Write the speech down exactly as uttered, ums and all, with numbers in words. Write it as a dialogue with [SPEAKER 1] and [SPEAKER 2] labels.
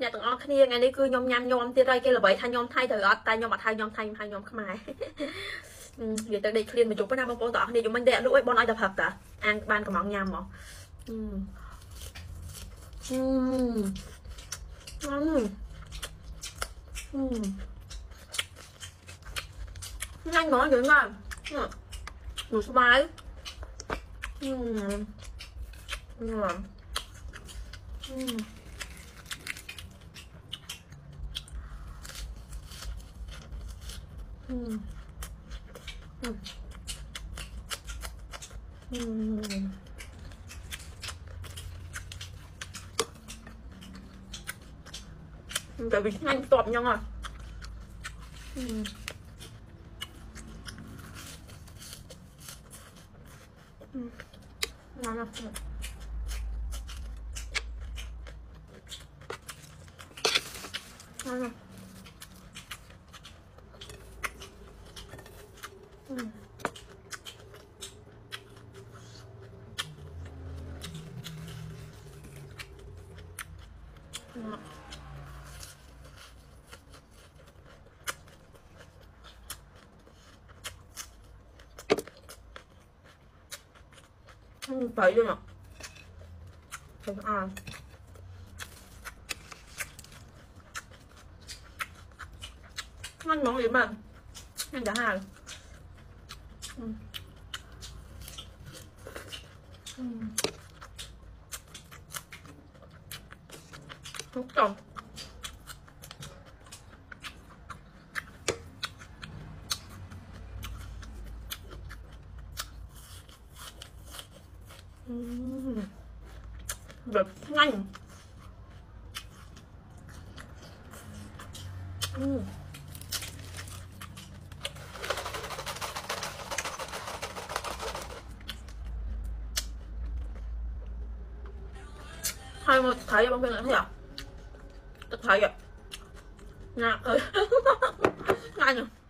[SPEAKER 1] nhà tụi nó kia ngày nay cứ nhom nham nhom tia đây kia là vậy thay nhom thay thời tay nhom mà thay nhom thay thay nhom khmai vậy tới đây clean mà chụp cái nào bông tỏ đi chúng mình đẹp đuổi bọn ai tập hợp cả ăn ban cái món nhầm mà uhm. Uhm. Uhm. Uhm. Nhanh nói dữ mà đủ số bài uhm. Uhm. Uhm. Uhm. Uhm. Uhm. Tại vì nhanh tọp nhau rồi uhm. Uhm. Ngon lắm. Ngon lắm. Uhm. Ngon. Không phải luôn à không à ăn món gì mà ăn cả hai ừ. Ừ. Hút chồng đẹp nhanh uhm. Hai một thấy bông viên lại thấy à tôi thấy vậy nè ơi nhanh rồi